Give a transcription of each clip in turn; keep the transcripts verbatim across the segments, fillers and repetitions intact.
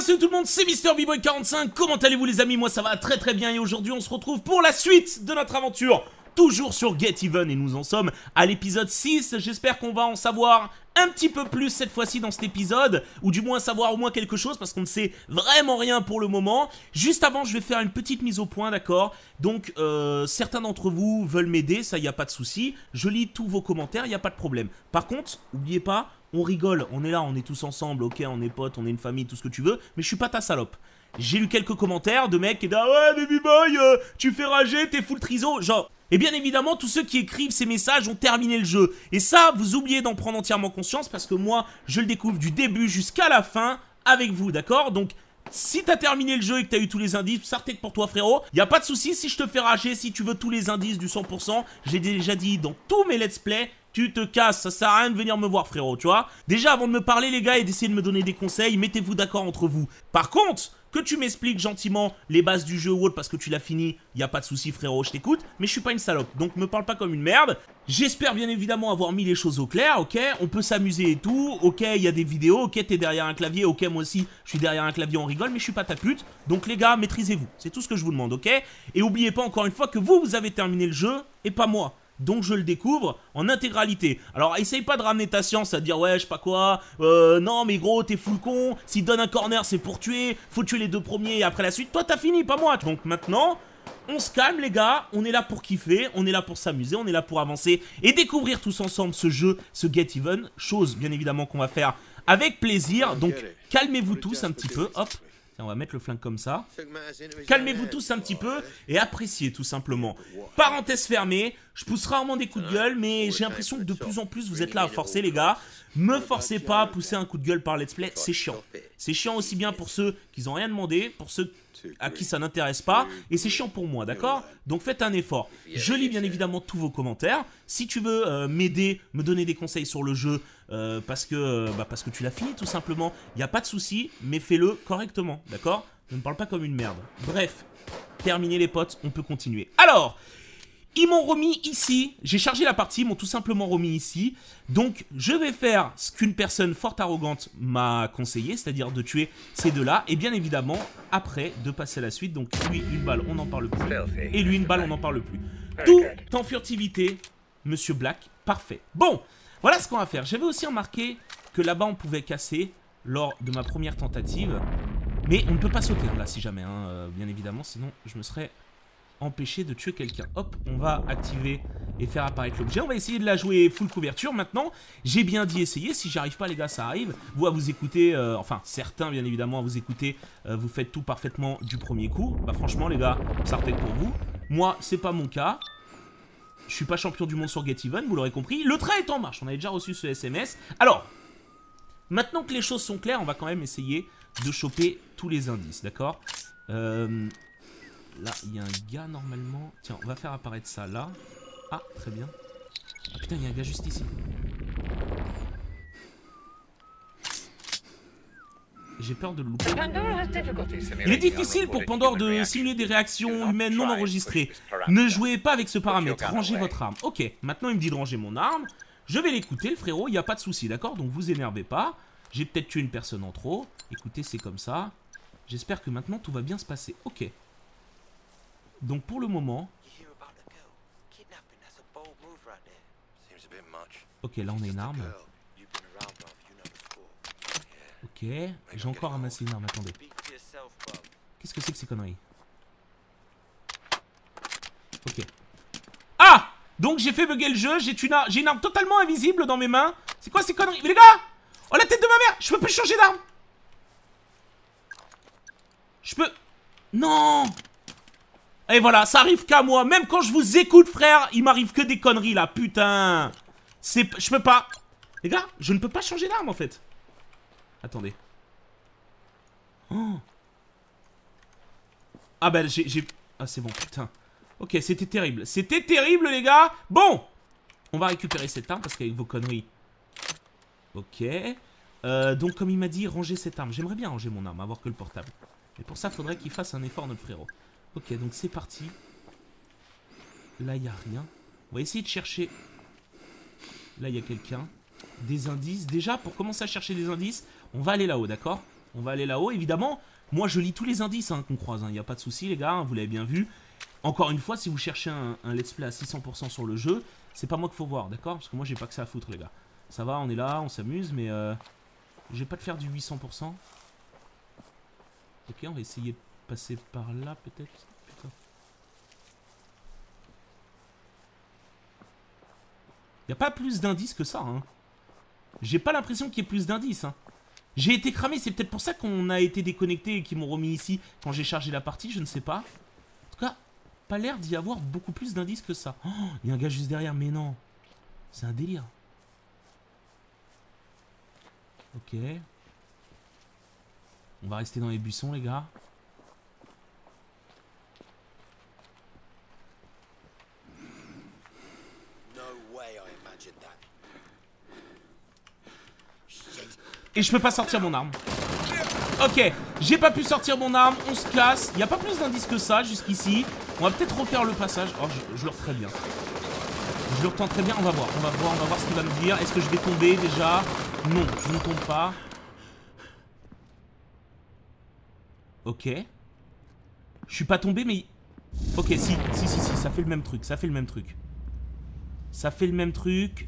salut tout le monde, c'est Mister B Boy quarante-cinq, comment allez-vous les amis? Moi ça va très très bien et aujourd'hui on se retrouve pour la suite de notre aventure. Toujours sur Get Even et nous en sommes à l'épisode six, j'espère qu'on va en savoir un petit peu plus cette fois-ci dans cet épisode, ou du moins savoir au moins quelque chose parce qu'on ne sait vraiment rien pour le moment. Juste avant je vais faire une petite mise au point, d'accord? Donc euh, certains d'entre vous veulent m'aider, ça y a pas de souci, je lis tous vos commentaires, y a pas de problème. Par contre, n'oubliez pas, on rigole, on est là, on est tous ensemble, ok, on est potes, on est une famille, tout ce que tu veux, mais je suis pas ta salope. J'ai lu quelques commentaires de mecs qui disent « Ah ouais, Baby Boy, euh, tu fais rager, t'es full triso », genre... Et bien évidemment, tous ceux qui écrivent ces messages ont terminé le jeu. Et ça, vous oubliez d'en prendre entièrement conscience parce que moi, je le découvre du début jusqu'à la fin avec vous, d'accord? Donc... si t'as terminé le jeu et que t'as eu tous les indices, sortez pour toi frérot, y a pas de souci si je te fais rager, si tu veux tous les indices du cent pour cent, j'ai déjà dit dans tous mes let's play, tu te casses, ça sert à rien de venir me voir frérot, tu vois. Déjà avant de me parler les gars et d'essayer de me donner des conseils, mettez-vous d'accord entre vous. Par contre, que tu m'expliques gentiment les bases du jeu ou autre parce que tu l'as fini, y a pas de souci frérot, je t'écoute, mais je suis pas une salope, donc me parle pas comme une merde. J'espère bien évidemment avoir mis les choses au clair, ok, on peut s'amuser et tout, ok, il y a des vidéos, ok, t'es derrière un clavier, ok, moi aussi, je suis derrière un clavier, on rigole, mais je suis pas ta pute, donc les gars, maîtrisez-vous, c'est tout ce que je vous demande, ok. Et oubliez pas encore une fois que vous, vous avez terminé le jeu, et pas moi. Donc je le découvre en intégralité. Alors essaye pas de ramener ta science à dire ouais je sais pas quoi, euh, non mais gros t'es full con, s'il donne un corner c'est pour tuer, faut tuer les deux premiers et après la suite, toi t'as fini, pas moi. Donc maintenant, on se calme les gars, on est là pour kiffer, on est là pour s'amuser, on est là pour avancer et découvrir tous ensemble ce jeu, ce Get Even, chose bien évidemment qu'on va faire avec plaisir. Donc calmez-vous tous un petit peu, hop. On va mettre le flingue comme ça. Calmez-vous tous un petit peu et appréciez tout simplement. Parenthèse fermée, je pousse rarement des coups de gueule, mais j'ai l'impression que de plus en plus vous êtes là à forcer les gars. Me forcez pas à pousser un coup de gueule par let's play, c'est chiant. C'est chiant aussi bien pour ceux qui n'ont rien demandé, pour ceux à qui ça n'intéresse pas, et c'est chiant pour moi, d'accord? Donc faites un effort. Je lis bien évidemment tous vos commentaires. Si tu veux euh, m'aider, me donner des conseils sur le jeu, euh, parce, que, euh, bah, parce que tu l'as fini tout simplement, il n'y a pas de souci, mais fais-le correctement, d'accord? Ne me parle pas comme une merde. Bref, terminez les potes, on peut continuer. Alors, ils m'ont remis ici, j'ai chargé la partie, ils m'ont tout simplement remis ici. Donc je vais faire ce qu'une personne fort arrogante m'a conseillé, c'est-à-dire de tuer ces deux-là. Et bien évidemment, après, de passer à la suite. Donc lui, une balle, on n'en parle plus. Et lui, une balle, on n'en parle plus. Tout en furtivité, Monsieur Black, parfait. Bon, voilà ce qu'on va faire. J'avais aussi remarqué que là-bas, on pouvait casser lors de ma première tentative. Mais on ne peut pas sauter là, si jamais, hein, euh, bien évidemment, sinon je me serais... empêcher de tuer quelqu'un. Hop, on va activer et faire apparaître l'objet. On va essayer de la jouer full couverture maintenant. J'ai bien dit essayer. Si j'arrive pas les gars, ça arrive. Vous à vous écouter, euh, enfin certains bien évidemment à vous écouter, euh, vous faites tout parfaitement du premier coup. Bah franchement les gars, ça peut-être pour vous. Moi, c'est pas mon cas. Je suis pas champion du monde sur Get Even, vous l'aurez compris. Le train est en marche, on avait déjà reçu ce S M S. Alors, maintenant que les choses sont claires, on va quand même essayer de choper tous les indices, d'accord? Euh... Là, il y a un gars normalement. Tiens, on va faire apparaître ça là. Ah, très bien. Ah putain, il y a un gars juste ici. J'ai peur de le louper. Il est difficile pour Pandore de simuler des réactions humaines non enregistrées. Ne jouez pas avec ce paramètre. Rangez votre arme. Ok, maintenant il me dit de ranger mon arme. Je vais l'écouter, le frérot, il n'y a pas de souci, d'accord? Donc vous énervez pas. J'ai peut-être tué une personne en trop. Écoutez, c'est comme ça. J'espère que maintenant tout va bien se passer. Ok. Donc pour le moment... Ok, là on a une arme. Ok, j'ai encore ramassé une arme, attendez. Qu'est-ce que c'est que ces conneries? Ok. Ah! Donc j'ai fait bugger le jeu, j'ai une, ar une arme totalement invisible dans mes mains. C'est quoi ces conneries? Mais les gars! Oh la tête de ma mère! Je peux plus changer d'arme! Je peux... Non! Et voilà, ça arrive qu'à moi. Même quand je vous écoute, frère, il m'arrive que des conneries, là. Putain. C'est... Je peux pas... Les gars, je ne peux pas changer d'arme, en fait. Attendez. Oh. Ah, bah, j'ai... Ah, c'est bon, putain. Ok, c'était terrible. C'était terrible, les gars. Bon. On va récupérer cette arme, parce qu'avec vos conneries... Ok. Euh, donc, comme il m'a dit, ranger cette arme. J'aimerais bien ranger mon arme, avoir que le portable. Mais pour ça, il faudrait qu'il fasse un effort, notre frérot. Ok, donc c'est parti. Là, il n'y a rien. On va essayer de chercher. Là, il y a quelqu'un. Des indices. Déjà, pour commencer à chercher des indices, on va aller là-haut, d'accord? On va aller là-haut, évidemment. Moi, je lis tous les indices hein, qu'on croise. Il n'y a pas de souci, les gars. Hein, vous l'avez bien vu. Encore une fois, si vous cherchez un, un let's play à six cents pour cent sur le jeu, c'est pas moi qu'il faut voir, d'accord? Parce que moi, j'ai pas que ça à foutre, les gars. Ça va, on est là, on s'amuse, mais euh, je vais pas te faire du huit cents pour cent. Ok, on va essayer de passer par là, peut-être. Putain. Y a pas plus d'indices que ça, hein. J'ai pas l'impression qu'il y ait plus d'indices, hein. J'ai été cramé, c'est peut-être pour ça qu'on a été déconnecté et qu'ils m'ont remis ici quand j'ai chargé la partie, je ne sais pas. En tout cas, pas l'air d'y avoir beaucoup plus d'indices que ça. Oh, il y a un gars juste derrière, mais non. C'est un délire. Ok. On va rester dans les buissons, les gars. Et je peux pas sortir mon arme. Ok, j'ai pas pu sortir mon arme, on se casse. Il n'y a pas plus d'indices que ça jusqu'ici. On va peut-être refaire le passage. Oh, je, je le retends très bien. Je le retends très bien, on va voir. On va voir, on va voir ce qu'il va me dire. Est-ce que je vais tomber déjà? Non, je ne tombe pas. Ok. Je suis pas tombé, mais... Ok, si, si, si, si, ça fait le même truc, ça fait le même truc. Ça fait le même truc.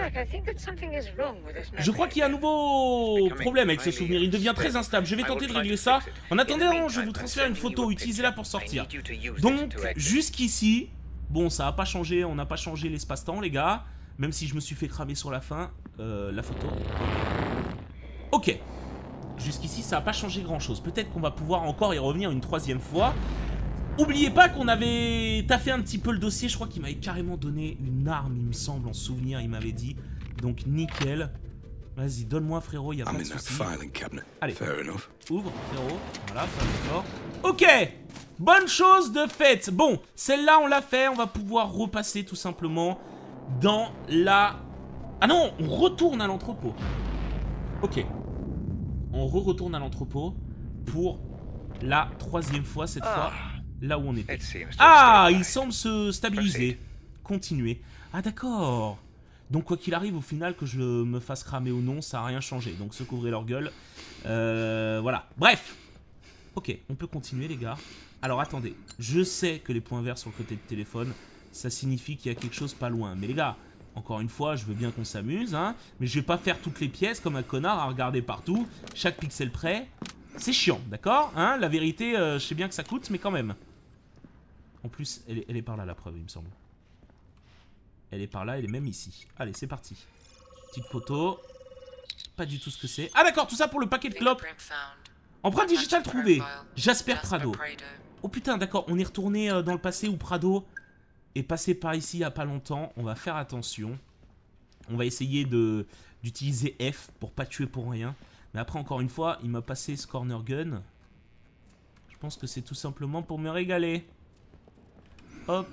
Je crois qu'il y a un nouveau problème avec ce souvenir. Il devient très instable. Je vais tenter de régler ça. En attendant, je vous transfère une photo. Utilisez-la pour sortir. Donc, jusqu'ici... Bon, ça n'a pas changé. On n'a pas changé l'espace-temps, les gars. Même si je me suis fait cramer sur la fin. Euh, la photo. Ok. Jusqu'ici, ça n'a pas changé grand-chose. Peut-être qu'on va pouvoir encore y revenir une troisième fois. Oubliez pas qu'on avait taffé un petit peu le dossier. Je crois qu'il m'avait carrément donné une arme, il me semble, en souvenir, il m'avait dit. Donc nickel. Vas-y, donne-moi, frérot, il n'y a pas de souci. Allez, ouvre, frérot. Voilà, ça d'accord. Ok, bonne chose de faite. Bon, celle-là, on l'a fait. On va pouvoir repasser tout simplement dans la... Ah non, on retourne à l'entrepôt. Ok. On re-retourne à l'entrepôt pour la troisième fois cette fois. Là où on était. Ah, il semble se stabiliser. Continuer. Ah d'accord. Donc quoi qu'il arrive, au final, que je me fasse cramer ou non, ça n'a rien changé. Donc se couvrir leur gueule. Euh, voilà. Bref. Ok, on peut continuer les gars. Alors attendez. Je sais que les points verts sur le côté de téléphone, ça signifie qu'il y a quelque chose pas loin. Mais les gars, encore une fois, je veux bien qu'on s'amuse. Hein, mais je vais pas faire toutes les pièces comme un connard à regarder partout. Chaque pixel près. C'est chiant, d'accord hein, la vérité, euh, je sais bien que ça coûte, mais quand même. En plus, elle est, elle est par là, la preuve, il me semble. Elle est par là, elle est même ici. Allez, c'est parti. Petite photo. Pas du tout ce que c'est. Ah d'accord, tout ça pour le paquet de clopes. Empreinte digitale trouvée. Jasper Prado. Oh putain, d'accord, on est retourné euh, dans le passé où Prado est passé par ici il n'y a pas longtemps. On va faire attention. On va essayer de d'utiliser F pour pas tuer pour rien. Mais après, encore une fois, il m'a passé ce corner gun. Je pense que c'est tout simplement pour me régaler. Hop.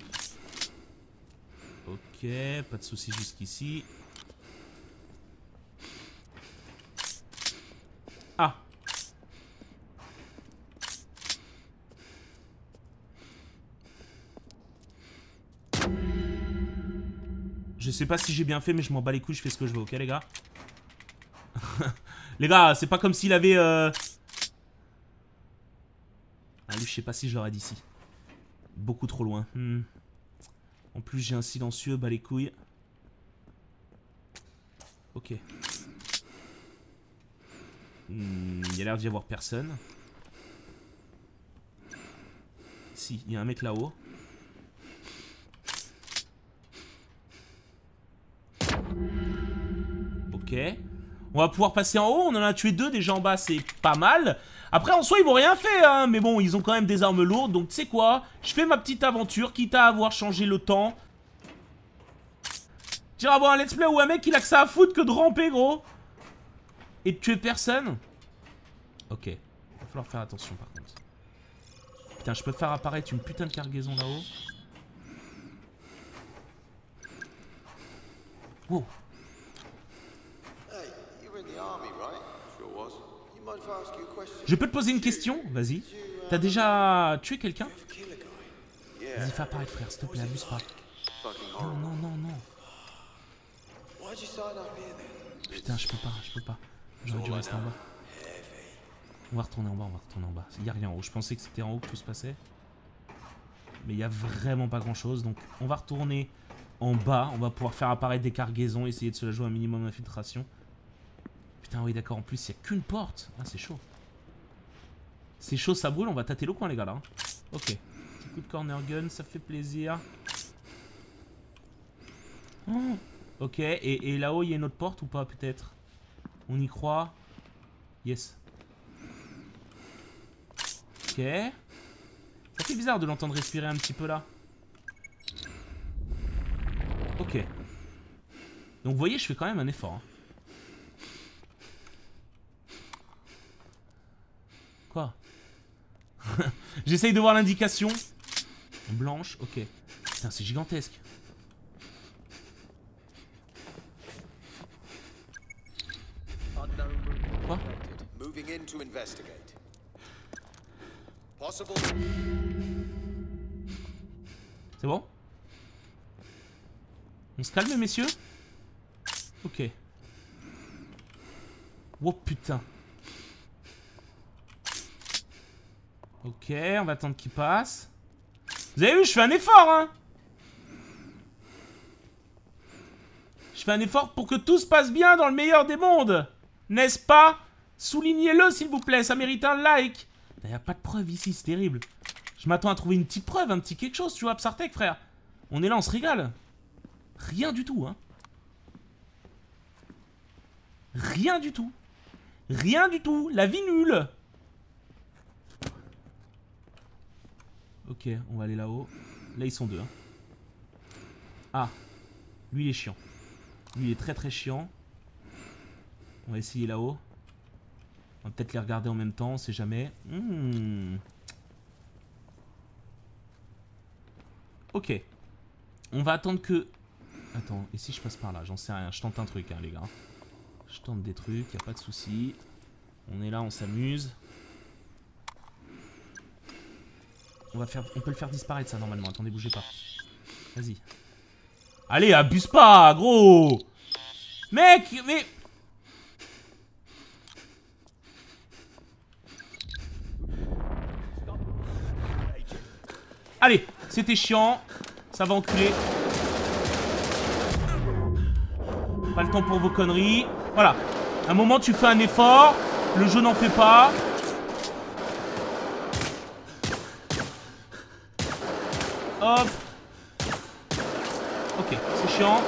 Ok, pas de soucis jusqu'ici. Ah. Je sais pas si j'ai bien fait, mais je m'en bats les couilles, je fais ce que je veux, ok les gars. Les gars, c'est pas comme s'il avait... Euh... Ah lui, je sais pas si je l'aurais dit ici. Beaucoup trop loin. Hmm. En plus, j'ai un silencieux, bas les couilles. Ok. Hmm, il y a l'air d'y avoir personne. Si, il y a un mec là-haut. Ok. On va pouvoir passer en haut, on en a tué deux déjà en bas, c'est pas mal. Après en soi ils m'ont rien fait hein, mais bon ils ont quand même des armes lourdes. Donc tu sais quoi, je fais ma petite aventure, quitte à avoir changé le temps. Tu vas avoir un let's play où un mec il a que ça à foutre que de ramper gros. Et de tuer personne. Ok, il va falloir faire attention par contre. Putain je peux faire apparaître une putain de cargaison là-haut. Wow. Je peux te poser une question? Vas-y. T'as déjà tué quelqu'un? Vas-y, fais apparaître, frère, s'il te plaît, abuse pas. Non, non, non, non. Putain, je peux pas, je peux pas. J'aurais dû rester en bas. On va retourner en bas, on va retourner en bas. Il n'y a rien en haut. Je pensais que c'était en haut que tout se passait. Mais il n'y a vraiment pas grand chose. Donc on va retourner en bas. On va pouvoir faire apparaître des cargaisons. Essayer de se la jouer un minimum d'infiltration. Putain, oui, d'accord. En plus, il n'y a qu'une porte. Ah, c'est chaud. C'est chaud, ça brûle. On va tâter le coin, les gars, là. Hein. Ok. Petit coup de corner gun, ça fait plaisir. Oh. Ok. Et, et là-haut, il y a une autre porte ou pas, peut-être? On y croit. Yes. Ok. Ça fait bizarre de l'entendre respirer un petit peu là. Ok. Donc vous voyez, je fais quand même un effort. Hein. Quoi? J'essaye de voir l'indication. Blanche, ok. Putain, c'est gigantesque. Quoi? C'est bon? On se calme, messieurs? Ok. Oh putain. Ok, on va attendre qu'il passe. Vous avez vu, je fais un effort, hein? Je fais un effort pour que tout se passe bien dans le meilleur des mondes. N'est-ce pas? Soulignez-le, s'il vous plaît, ça mérite un like. Il n'y a pas de preuve ici, c'est terrible. Je m'attends à trouver une petite preuve, un petit quelque chose, tu vois, Psartek, frère. On est là, on se régale. Rien du tout, hein. Rien du tout. Rien du tout. La vie nulle. Ok, on va aller là-haut. Là, ils sont deux. Hein. Ah. Lui, il est chiant. Lui, il est très très chiant. On va essayer là-haut. On va peut-être les regarder en même temps, on sait jamais. Mmh. Ok. On va attendre que... Attends, et si je passe par là? J'en sais rien. Je tente un truc, hein, les gars. Je tente des trucs, y a pas de souci. On est là, on s'amuse. On va faire... On peut le faire disparaître, ça, normalement. Attendez, bougez pas. Vas-y. Allez, abuse pas, gros! Mec, mais... Allez, c'était chiant. Ça va enculer. Pas le temps pour vos conneries. Voilà. Un moment, tu fais un effort. Le jeu n'en fait pas. Hop. Ok, c'est chiant.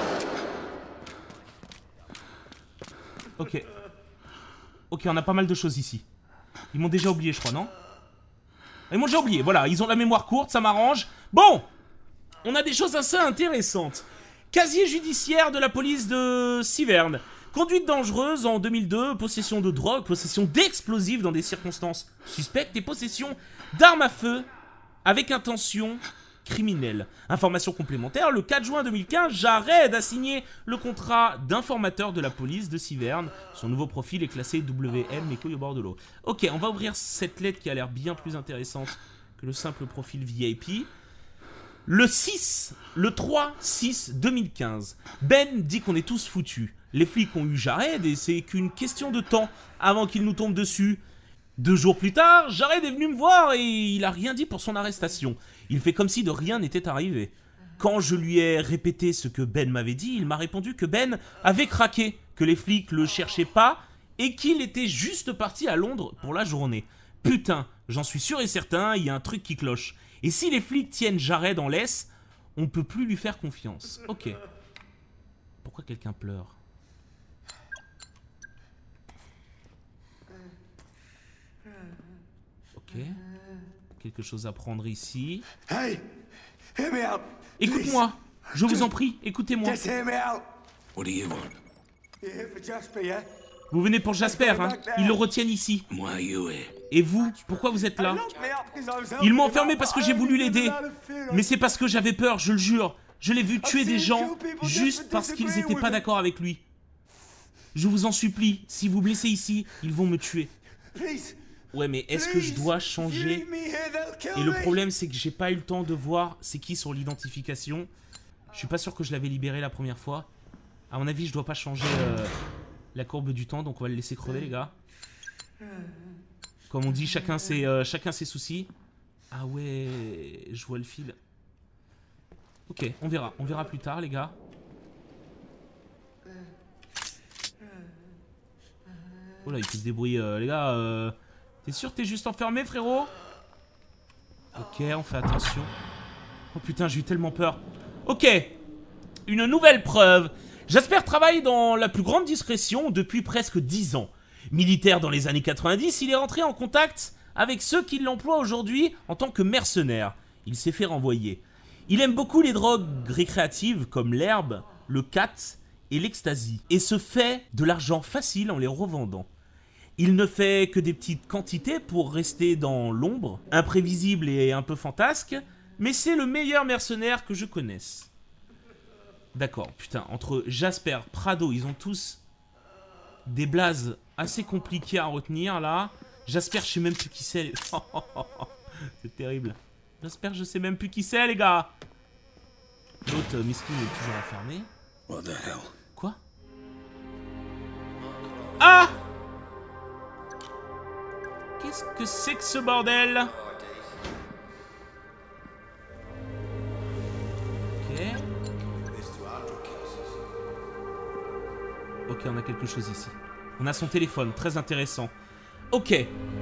Ok. Ok, on a pas mal de choses ici. Ils m'ont déjà oublié, je crois, non? Ils m'ont déjà oublié, voilà, ils ont la mémoire courte, ça m'arrange. Bon, on a des choses assez intéressantes. Casier judiciaire de la police de Siverne. Conduite dangereuse en deux mille deux, possession de drogue, possession d'explosifs dans des circonstances suspectes et possession d'armes à feu avec intention criminelle. Information complémentaire, le quatre juin deux mille quinze, Jared a signé le contrat d'informateur de la police de Siverne. Son nouveau profil est classé W M, mais couille au bord de l'eau. Ok, on va ouvrir cette lettre qui a l'air bien plus intéressante que le simple profil V I P. Le six, le trois six deux mille quinze, Ben dit qu'on est tous foutus. Les flics ont eu Jared et c'est qu'une question de temps avant qu'il nous tombe dessus. Deux jours plus tard, Jared est venu me voir et il a rien dit pour son arrestation. Il fait comme si de rien n'était arrivé. Quand je lui ai répété ce que Ben m'avait dit, il m'a répondu que Ben avait craqué, que les flics le cherchaient pas et qu'il était juste parti à Londres pour la journée. Putain, j'en suis sûr et certain, il y a un truc qui cloche. Et si les flics tiennent Jared en laisse, on peut plus lui faire confiance. Ok. Pourquoi quelqu'un pleure? Ok. Quelque chose à prendre ici. Hey, hear me out. Écoute-moi, je vous en prie, écoutez-moi. Just hear me out. What do you want? You're here for Jasper, yeah? Vous venez pour Jasper, hein? Ils le retiennent ici. Why are you here? Et vous, pourquoi vous êtes là? Locked me up because I was Ils helping m'ont him enfermé out, parce que but j'ai I voulu only did l'aider. it out of fear. Mais c'est parce que j'avais peur, je le jure. Je l'ai vu tuer des gens juste parce qu'ils n'étaient pas d'accord avec lui. Je vous en supplie, si vous blessez ici, ils vont me tuer. Please, Ouais, mais est-ce que je please, dois if you changer? leave me here, they'll kill Et le me. problème, c'est que j'ai pas eu le temps de voir c'est qui sur l'identification. Je suis pas sûr que je l'avais libéré la première fois. À mon avis, je dois pas changer euh, la courbe du temps, donc on va le laisser crever, les gars. Comme on dit, chacun ses, euh, chacun ses soucis. Ah ouais, je vois le fil. Ok, on verra. On verra plus tard, les gars. Oh là, il peut se débrouiller. Euh, les gars, euh, t'es sûr que t'es juste enfermé, frérot? Ok, on fait attention. Oh putain, j'ai eu tellement peur. Ok, une nouvelle preuve. Jasper travaille dans la plus grande discrétion depuis presque dix ans. Militaire dans les années quatre-vingt-dix, il est rentré en contact avec ceux qui l'emploient aujourd'hui en tant que mercenaire. Il s'est fait renvoyer. Il aime beaucoup les drogues récréatives comme l'herbe, le cat et l'ecstasy, et se fait de l'argent facile en les revendant. Il ne fait que des petites quantités pour rester dans l'ombre, imprévisible et un peu fantasque, mais c'est le meilleur mercenaire que je connaisse. D'accord, putain, entre Jasper, Prado, ils ont tous des blazes assez compliquées à retenir, là. Jasper, je sais même plus qui c'est. C'est terrible. Jasper, je sais même plus qui c'est, les gars. L'autre, euh, Miskin, est toujours enfermé. What the hell? Quoi? Ah! Qu'est-ce que c'est que ce bordel? Ok. Ok, on a quelque chose ici. On a son téléphone, très intéressant. Ok.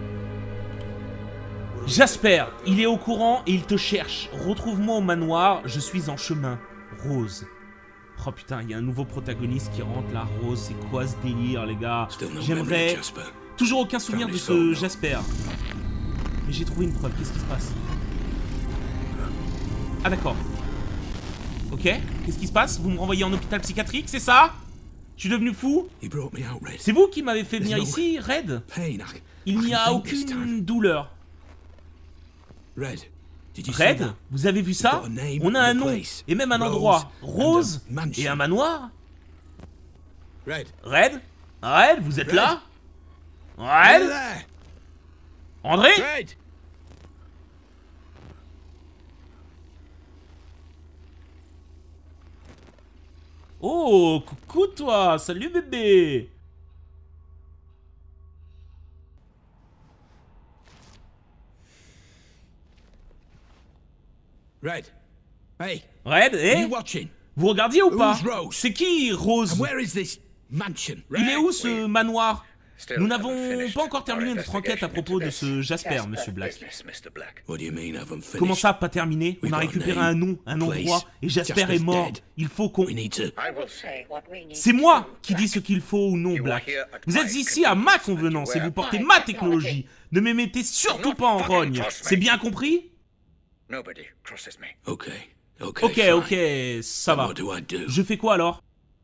Jasper, il est au courant et il te cherche. Retrouve-moi au manoir, je suis en chemin. Rose. Oh putain, il y a un nouveau protagoniste qui rentre là. Rose, c'est quoi ce délire, les gars? J'aimerais... Toujours aucun souvenir de ce Jasper. Mais j'ai trouvé une preuve, qu'est-ce qui se passe? Ah d'accord. Ok, qu'est-ce qui se passe? Vous me renvoyez en hôpital psychiatrique, c'est ça? Je suis devenu fou? C'est vous qui m'avez fait venir ici, Red? Il n'y a aucune douleur. Red, vous avez vu ça? On a un nom, et même un endroit. Rose, et un manoir? Red? Red, vous êtes là? Red? André? Oh, coucou toi! Salut bébé! Red. Hey. Red, eh? Vous regardiez ou pas? C'est qui, Rose? Il est où ce manoir? Nous n'avons pas encore terminé notre enquête à propos de ce Jasper, Monsieur Black. Comment ça, pas terminé? On a récupéré un nom, un endroit, et Jasper est mort. Il faut qu'on... C'est moi qui dis ce qu'il faut ou non, Black. Vous êtes ici à ma convenance et vous portez ma technologie. Ne me mettez surtout pas en rogne. C'est bien compris? Ok, ok, ça va. Je fais quoi alors?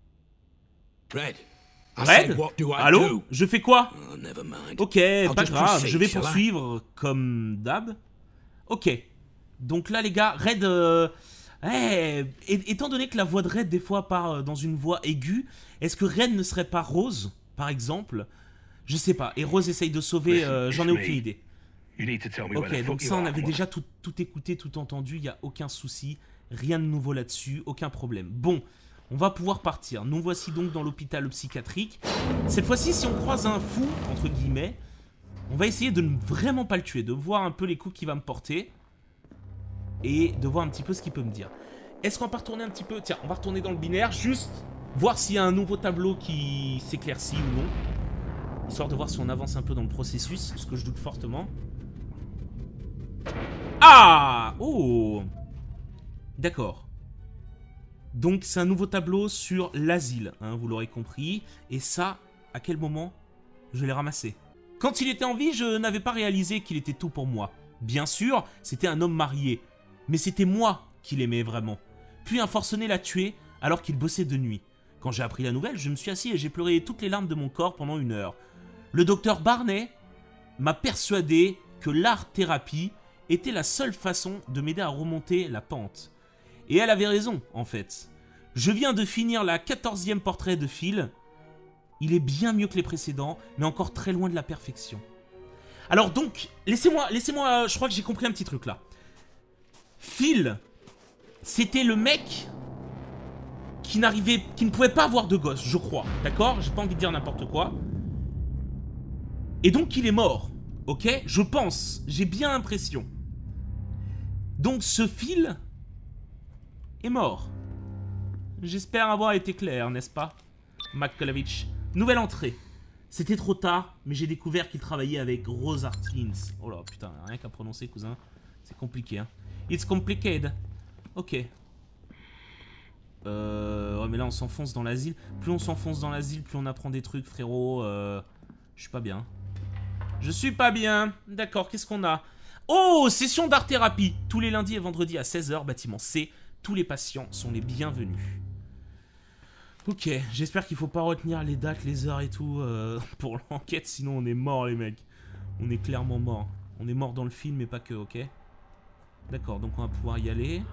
Red? Allô? Je fais quoi? Ok, pas grave, je vais poursuivre comme d'hab. Ok. Donc là, les gars, Red... Euh... Eh, étant donné que la voix de Red, des fois, part dans une voix aiguë, est-ce que Red ne serait pas Rose, par exemple? Je sais pas. Et Rose essaye de sauver... Euh, J'en ai aucune idée. Ok, donc ça, on avait déjà tout, tout écouté, tout entendu. Il n'y a aucun souci. Rien de nouveau là-dessus. Aucun problème. Bon... On va pouvoir partir. Nous voici donc dans l'hôpital psychiatrique. Cette fois-ci, si on croise un fou, entre guillemets, on va essayer de ne vraiment pas le tuer, de voir un peu les coups qu'il va me porter et de voir un petit peu ce qu'il peut me dire. Est-ce qu'on va pas retourner un petit peu? Tiens, on va retourner dans le binaire, juste voir s'il y a un nouveau tableau qui s'éclaircit ou non. Histoire de voir si on avance un peu dans le processus, ce que je doute fortement. Ah! Oh! D'accord. Donc c'est un nouveau tableau sur l'asile, hein, vous l'aurez compris. Et ça, à quel moment je l'ai ramassé? Quand il était en vie, je n'avais pas réalisé qu'il était tout pour moi. Bien sûr, c'était un homme marié. Mais c'était moi qui l'aimais vraiment. Puis un forcené l'a tué alors qu'il bossait de nuit. Quand j'ai appris la nouvelle, je me suis assis et j'ai pleuré toutes les larmes de mon corps pendant une heure. Le docteur Barney m'a persuadé que l'art-thérapie était la seule façon de m'aider à remonter la pente. Et elle avait raison, en fait. Je viens de finir la quatorzième portrait de Phil. Il est bien mieux que les précédents, mais encore très loin de la perfection. Alors donc, laissez-moi, laissez-moi, je crois que j'ai compris un petit truc là. Phil, c'était le mec qui n'arrivait, qui ne pouvait pas avoir de gosse, je crois. D'accord? J'ai pas envie de dire n'importe quoi. Et donc il est mort, ok? Je pense, j'ai bien l'impression. Donc ce fil est mort. J'espère avoir été clair, n'est-ce pas, Makkolavitch? Nouvelle entrée. C'était trop tard, mais j'ai découvert qu'il travaillait avec Rose Artins. Oh là, putain, rien qu'à prononcer, cousin. C'est compliqué, hein. It's complicated. Ok. Euh... Ouais, mais là, on s'enfonce dans l'asile. Plus on s'enfonce dans l'asile, plus on apprend des trucs, frérot. Euh... Je suis pas bien. Je suis pas bien. D'accord, qu'est-ce qu'on a? Oh, session d'art-thérapie. Tous les lundis et vendredis à seize heures, bâtiment C. Tous les patients sont les bienvenus. Ok, j'espère qu'il faut pas retenir les dates, les heures et tout euh, pour l'enquête, sinon on est mort les mecs. On est clairement mort. On est mort dans le film, mais pas que, ok? D'accord, donc on va pouvoir y aller.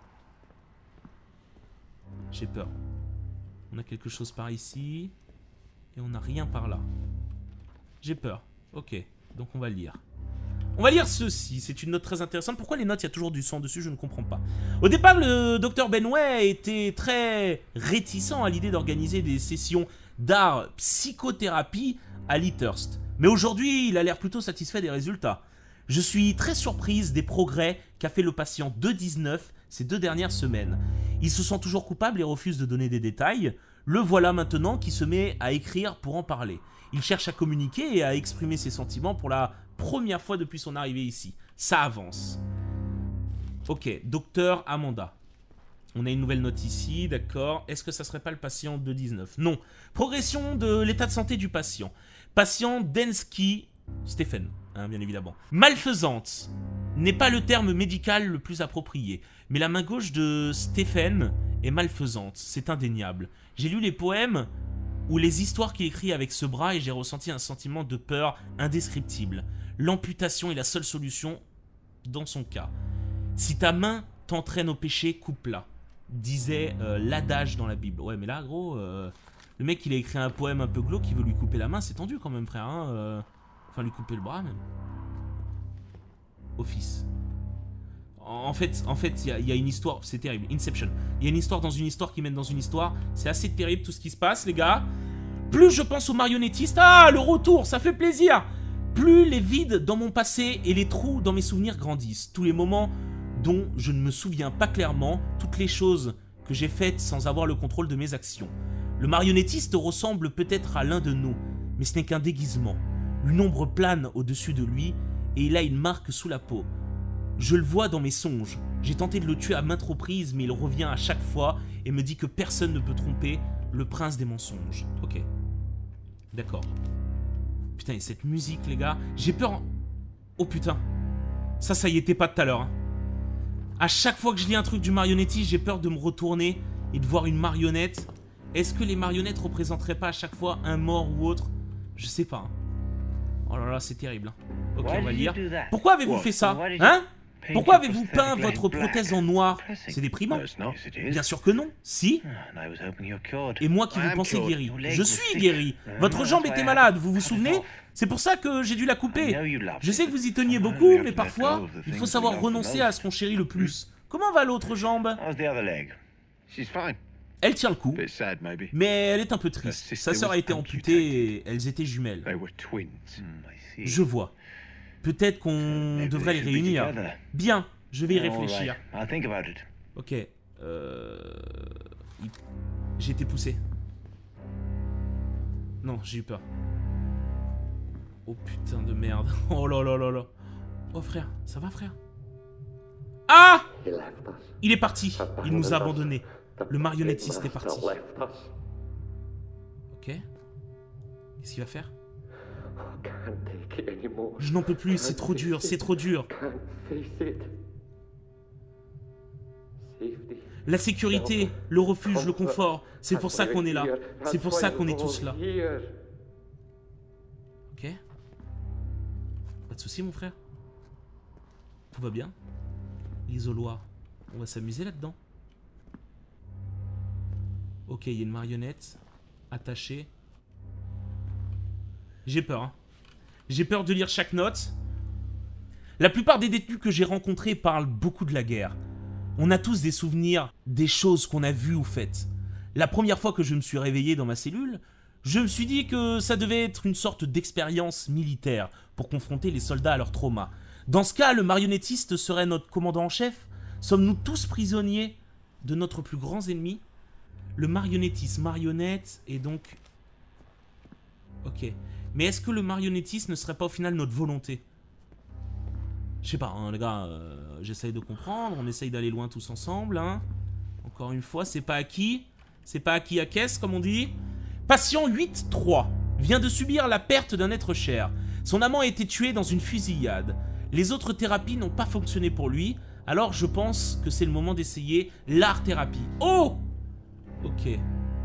J'ai peur. On a quelque chose par ici. Et on n'a rien par là. J'ai peur. Ok, donc on va lire. On va lire ceci, c'est une note très intéressante. Pourquoi les notes, il y a toujours du sang dessus, je ne comprends pas. Au départ, le docteur Benway était très réticent à l'idée d'organiser des sessions d'art psychothérapie à Lythurst. Mais aujourd'hui, il a l'air plutôt satisfait des résultats. Je suis très surprise des progrès qu'a fait le patient deux dix-neuf ces deux dernières semaines. Il se sent toujours coupable et refuse de donner des détails. Le voilà maintenant qui se met à écrire pour en parler. Il cherche à communiquer et à exprimer ses sentiments pour la première fois depuis son arrivée ici. Ça avance. Ok, docteur Amanda. On a une nouvelle note ici, d'accord. Est-ce que ça serait pas le patient deux dix-neuf? Non. Progression de l'état de santé du patient. Patient Densky Stephen, hein, bien évidemment. Malfaisante n'est pas le terme médical le plus approprié, mais la main gauche de Stephen est malfaisante, c'est indéniable. J'ai lu les poèmes ou les histoires qu'il écrit avec ce bras et j'ai ressenti un sentiment de peur indescriptible. L'amputation est la seule solution dans son cas. Si ta main t'entraîne au péché, coupe-la, disait euh, l'adage dans la Bible. Ouais, mais là, gros, euh, le mec, il a écrit un poème un peu glauque qui veut lui couper la main, c'est tendu quand même, frère. Hein, euh, enfin, lui couper le bras, même. Office. En fait, en fait, il y, y a une histoire, c'est terrible. Inception. Il y a une histoire dans une histoire qui mène dans une histoire. C'est assez terrible tout ce qui se passe, les gars. Plus je pense aux marionnettistes, ah, le retour, ça fait plaisir. Plus les vides dans mon passé et les trous dans mes souvenirs grandissent. Tous les moments dont je ne me souviens pas clairement, toutes les choses que j'ai faites sans avoir le contrôle de mes actions. Le marionnettiste ressemble peut-être à l'un de nous, mais ce n'est qu'un déguisement. Une ombre plane au-dessus de lui et il a une marque sous la peau. Je le vois dans mes songes. J'ai tenté de le tuer à maintes reprises, mais il revient à chaque fois et me dit que personne ne peut tromper le prince des mensonges. Ok. D'accord. Putain, et cette musique, les gars. J'ai peur... En... Oh putain. Ça, ça y était pas tout à l'heure. Hein. À chaque fois que je lis un truc du marionnettiste, j'ai peur de me retourner et de voir une marionnette. Est-ce que les marionnettes représenteraient pas à chaque fois un mort ou autre? Je sais pas. Hein. Oh là là, c'est terrible. Hein. Ok, on va lire. Pourquoi avez-vous fait ça? Hein? Pourquoi avez-vous peint votre prothèse en noir? C'est déprimant. Bien sûr que non. Si. Et moi qui vous pensais guéri. Je suis guéri. Votre jambe était malade, vous vous souvenez? C'est pour ça que j'ai dû la couper. Je sais que vous y teniez beaucoup, mais parfois, il faut savoir renoncer à ce qu'on chérit le plus. Comment va l'autre jambe? Elle tient le coup, mais elle est un peu triste. Sa sœur a été amputée et elles étaient jumelles. Je vois. Peut-être qu'on devrait les réunir. Bien, je vais y réfléchir. Ok. Euh... J'ai été poussé. Non, j'ai eu peur. Oh putain de merde. Oh là là là là. Oh frère, ça va frère? Ah! Il est parti. Il nous a abandonnés. Le marionnettiste est parti. Ok. Qu'est-ce qu'il va faire? Je n'en peux plus, c'est trop dur, c'est trop dur. La sécurité, le refuge, le confort, c'est pour ça qu'on est là. C'est pour ça qu'on est tous là. Ok. Pas de soucis mon frère. Tout va bien. L'isoloir. On va s'amuser là-dedans. Ok, il y a une marionnette attachée. J'ai peur, hein. J'ai peur de lire chaque note. La plupart des détenus que j'ai rencontrés parlent beaucoup de la guerre. On a tous des souvenirs des choses qu'on a vues ou faites. La première fois que je me suis réveillé dans ma cellule, Je me suis dit que ça devait être une sorte d'expérience militaire pour confronter les soldats à leurs traumas. Dans ce cas, le marionnettiste serait notre commandant en chef? Sommes-nous tous prisonniers de notre plus grand ennemi? Le marionnettiste, marionnette, et donc... Ok. Mais est-ce que le marionnettiste ne serait pas au final notre volonté? Je sais pas, hein, les gars, euh, j'essaye de comprendre, on essaye d'aller loin tous ensemble, hein. Encore une fois, c'est pas acquis. C'est pas acquis à caisse, comme on dit. Patient huit trois vient de subir la perte d'un être cher. Son amant a été tué dans une fusillade. Les autres thérapies n'ont pas fonctionné pour lui, alors je pense que c'est le moment d'essayer l'art-thérapie. Oh! Ok.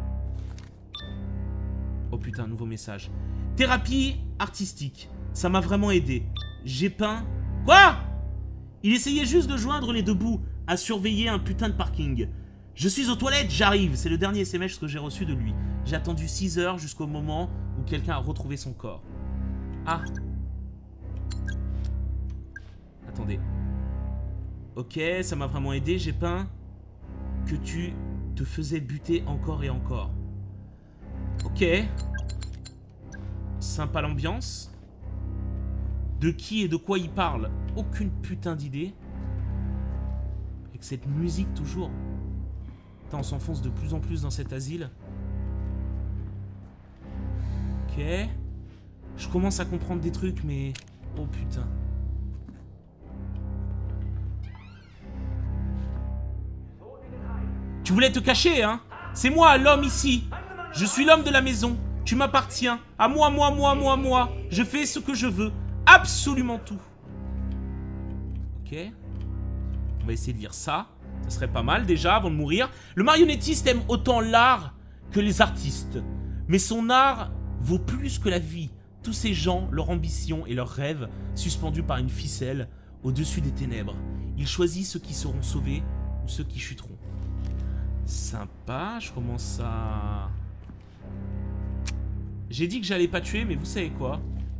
Oh putain, nouveau message. Thérapie artistique. Ça m'a vraiment aidé. J'ai peint... Quoi? Il essayait juste de joindre les deux bouts, à surveiller un putain de parking. Je suis aux toilettes, j'arrive. C'est le dernier S M S que j'ai reçu de lui. J'ai attendu six heures jusqu'au moment où quelqu'un a retrouvé son corps. Ah. Attendez. Ok, ça m'a vraiment aidé. J'ai peint que tu te faisais buter encore et encore. Ok. Sympa l'ambiance. De qui et de quoi il parle? Aucune putain d'idée. Avec cette musique toujours. Putain, on s'enfonce de plus en plus dans cet asile. Ok. Je commence à comprendre des trucs, mais... Oh putain. Tu voulais te cacher, hein? C'est moi, l'homme ici. Je suis l'homme de la maison. Tu m'appartiens. À moi, moi, moi, moi, moi. Je fais ce que je veux. Absolument tout. Ok. On va essayer de lire ça. Ça serait pas mal déjà avant de mourir. Le marionnettiste aime autant l'art que les artistes. Mais son art vaut plus que la vie. Tous ces gens, leur ambition et leurs rêves suspendus par une ficelle au-dessus des ténèbres. Il choisit ceux qui seront sauvés ou ceux qui chuteront. Sympa, je commence à... J'ai dit que j'allais pas tuer, mais vous savez quoi?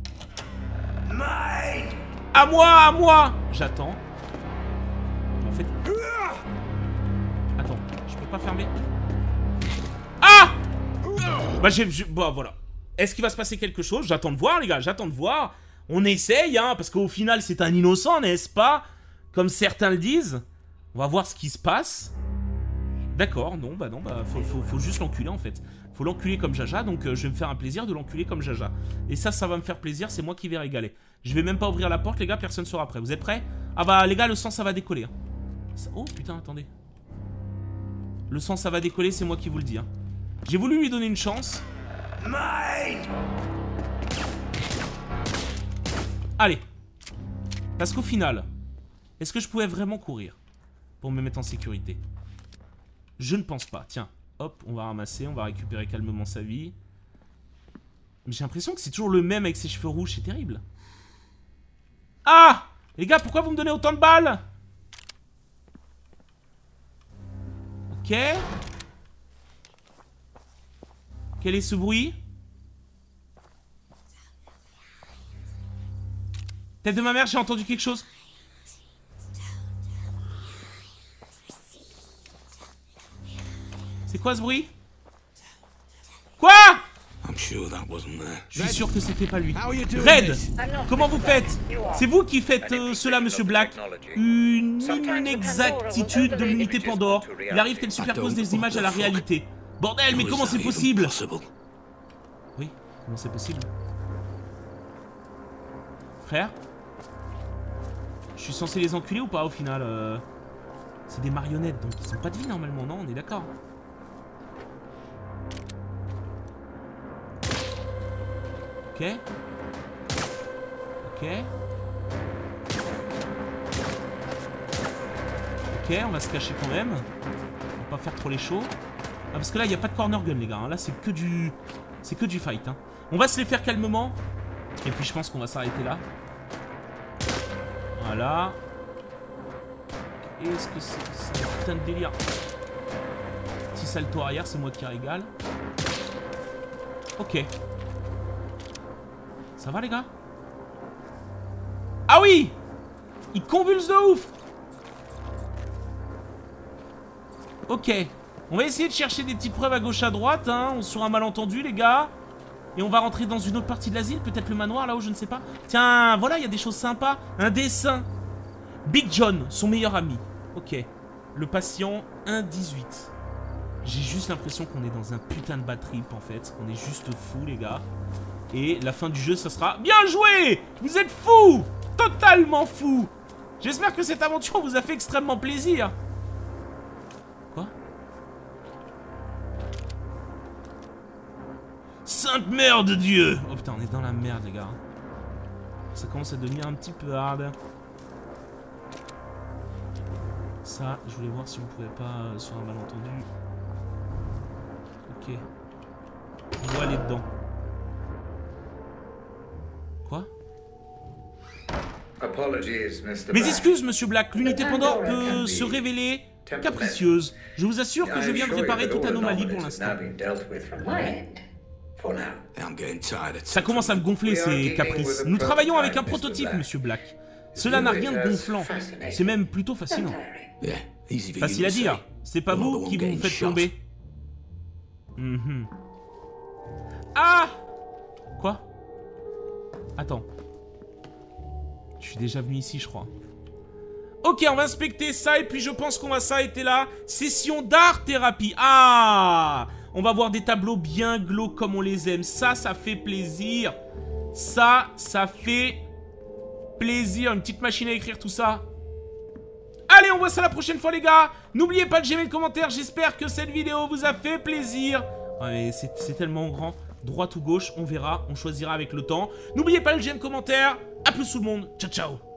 À moi, à moi! J'attends. En fait... Attends, je peux pas fermer? Ah! Bah j'ai... Bah voilà. Est-ce qu'il va se passer quelque chose? J'attends de voir, les gars, j'attends de voir. On essaye, hein, parce qu'au final, c'est un innocent, n'est-ce pas? Comme certains le disent. On va voir ce qui se passe. D'accord, non, bah non, bah faut, faut, faut juste l'enculer en fait. Faut l'enculer comme Jaja, donc euh, je vais me faire un plaisir de l'enculer comme Jaja. Et ça, ça va me faire plaisir, c'est moi qui vais régaler. Je vais même pas ouvrir la porte, les gars, personne sera prêt. Vous êtes prêts? Ah bah les gars, le sang ça va décoller. Hein. Ça... Oh putain, attendez. Le sang ça va décoller, c'est moi qui vous le dis. Hein. J'ai voulu lui donner une chance. Allez. Parce qu'au final, est-ce que je pouvais vraiment courir pour me mettre en sécurité? Je ne pense pas. Tiens, hop, on va ramasser, on va récupérer calmement sa vie. Mais j'ai l'impression que c'est toujours le même avec ses cheveux rouges, c'est terrible. Ah! Les gars, pourquoi vous me donnez autant de balles? Ok. Quel est ce bruit? Tête de ma mère, j'ai entendu quelque chose. C'est quoi ce bruit? Quoi? Je suis sûr que c'était pas lui. Red, comment vous faites? C'est vous qui faites euh, cela, monsieur Black? Une inexactitude de l'unité Pandore. Il arrive qu'elle superpose des images à la réalité. Bordel, mais comment c'est possible? Oui, comment c'est possible? Frère? Je suis censé les enculer ou pas au final? euh... C'est des marionnettes, donc ils ont pas de vie normalement, non? On est d'accord. Ok. Ok. Ok, on va se cacher quand même. On va pas faire trop les shows. Ah, parce que là, il n'y a pas de corner gun, les gars. Hein. Là, c'est que du... C'est que du fight. Hein. On va se les faire calmement. Et puis, je pense qu'on va s'arrêter là. Voilà. Qu'est-ce que c'est un putain de délire. Petit salto arrière, c'est moi qui régale. Ok. Ça va les gars? Ah oui! Il convulse de ouf! Ok. On va essayer de chercher des petites preuves à gauche à droite, hein, sur un malentendu les gars. Et on va rentrer dans une autre partie de l'asile, peut-être le manoir là-haut, je ne sais pas. Tiens, voilà, il y a des choses sympas. Un dessin. Big John, son meilleur ami. Ok. Le patient un dix-huit. J'ai juste l'impression qu'on est dans un putain de bad trip en fait. On est juste fous les gars. Et la fin du jeu, ça sera... Bien joué! Vous êtes fous! Totalement fous! J'espère que cette aventure vous a fait extrêmement plaisir. Quoi? Sainte mère de Dieu! Oh putain, on est dans la merde les gars. Ça commence à devenir un petit peu hard. Ça, je voulais voir si on pouvait pas, euh, sur un malentendu. Ok. On doit aller dedans. Quoi? Mes excuses, monsieur Black. L'unité Pandore peut se révéler capricieuse. Je vous assure que je viens de réparer toute anomalie pour l'instant. Ça commence à me gonfler, ces caprices. Nous travaillons avec un prototype, monsieur Black. Cela n'a rien de gonflant. C'est même plutôt fascinant. Facile à dire. C'est pas vous qui vous faites plomber. Mm-hmm. Ah! Quoi? Attends. Je suis déjà venu ici, je crois. Ok, on va inspecter ça et puis je pense qu'on va s'arrêter là. Session d'art-thérapie. Ah! On va voir des tableaux bien glauques comme on les aime. Ça, ça fait plaisir. Ça, ça fait plaisir. Une petite machine à écrire tout ça. Allez, on voit ça la prochaine fois les gars. N'oubliez pas de j'aimer le commentaire. J'espère que cette vidéo vous a fait plaisir. Ouais, c'est tellement grand. Droite ou gauche, on verra. On choisira avec le temps. N'oubliez pas le j'aime commentaire. A plus tout le monde. Ciao, ciao.